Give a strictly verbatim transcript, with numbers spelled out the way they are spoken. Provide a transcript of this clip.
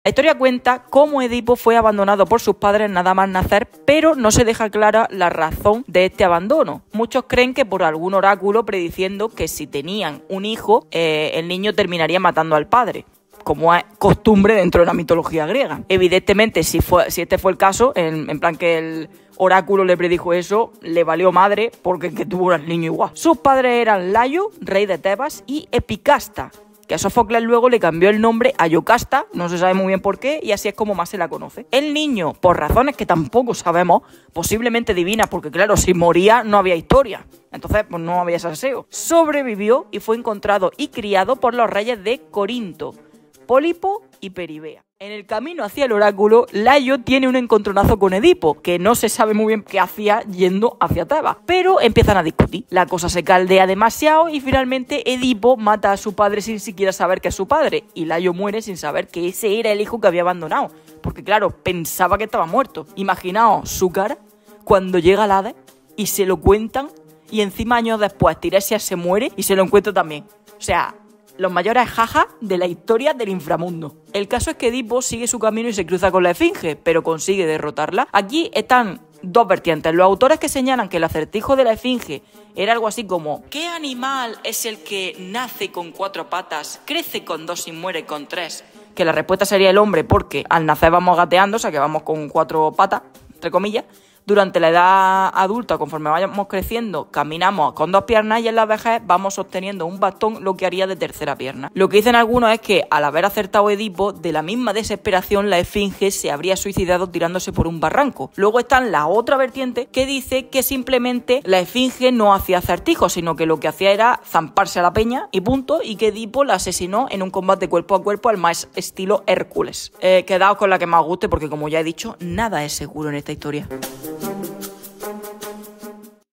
La historia cuenta cómo Edipo fue abandonado por sus padres nada más nacer, pero no se deja clara la razón de este abandono. Muchos creen que por algún oráculo prediciendo que si tenían un hijo, eh, el niño terminaría matando al padre, como es costumbre dentro de la mitología griega. Evidentemente, si, fue, si este fue el caso, en, en plan que el oráculo le predijo eso, le valió madre porque que tuvo un niño igual. Sus padres eran Layo, rey de Tebas, y Epicasta, que a Sófocles luego le cambió el nombre a Yocasta, no se sabe muy bien por qué, y así es como más se la conoce. El niño, por razones que tampoco sabemos, posiblemente divinas, porque claro, si moría no había historia, entonces pues no había salseo, sobrevivió y fue encontrado y criado por los reyes de Corinto, Pólipo y Peribea. En el camino hacia el oráculo, Layo tiene un encontronazo con Edipo, que no se sabe muy bien qué hacía yendo hacia Tebas, pero empiezan a discutir. La cosa se caldea demasiado y finalmente Edipo mata a su padre sin siquiera saber que es su padre, y Layo muere sin saber que ese era el hijo que había abandonado, porque claro, pensaba que estaba muerto. Imaginaos su cara cuando llega al Hades y se lo cuentan, y encima años después Tiresias se muere y se lo encuentra también. O sea, los mayores jajas de la historia del inframundo. El caso es que Edipo sigue su camino y se cruza con la Esfinge, pero consigue derrotarla. Aquí están dos vertientes. Los autores que señalan que el acertijo de la Esfinge era algo así como: ¿qué animal es el que nace con cuatro patas, crece con dos y muere con tres? Que la respuesta sería el hombre, porque al nacer vamos gateando, o sea que vamos con cuatro patas, entre comillas. Durante la edad adulta, conforme vayamos creciendo, caminamos con dos piernas, y en la vejez vamos sosteniendo un bastón, lo que haría de tercera pierna. Lo que dicen algunos es que al haber acertado Edipo, de la misma desesperación la Esfinge se habría suicidado tirándose por un barranco. Luego está la otra vertiente que dice que simplemente la Esfinge no hacía acertijos, sino que lo que hacía era zamparse a la peña y punto, y que Edipo la asesinó en un combate cuerpo a cuerpo al más estilo Hércules. Eh, quedaos con la que más os guste, porque como ya he dicho, nada es seguro en esta historia.